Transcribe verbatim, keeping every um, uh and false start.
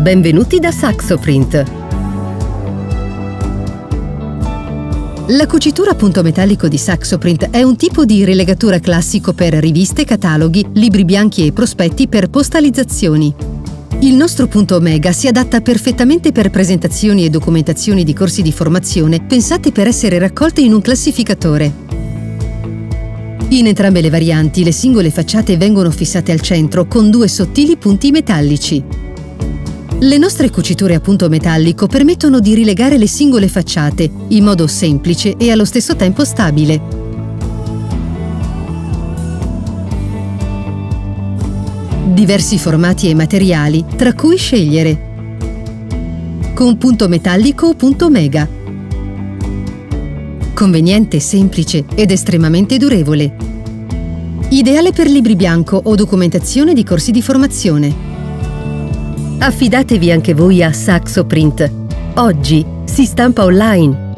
Benvenuti da Saxoprint. La cucitura a punto metallico di Saxoprint è un tipo di rilegatura classico per riviste, cataloghi, libri bianchi e prospetti per postalizzazioni. Il nostro punto Omega si adatta perfettamente per presentazioni e documentazioni di corsi di formazione pensate per essere raccolte in un classificatore. In entrambe le varianti, le singole facciate vengono fissate al centro con due sottili punti metallici. Le nostre cuciture a punto metallico permettono di rilegare le singole facciate in modo semplice e allo stesso tempo stabile. Diversi formati e materiali, tra cui scegliere. Con punto metallico o punto Omega. Conveniente, semplice ed estremamente durevole. Ideale per libri bianco o documentazione di corsi di formazione. Affidatevi anche voi a Saxoprint. Oggi si stampa online.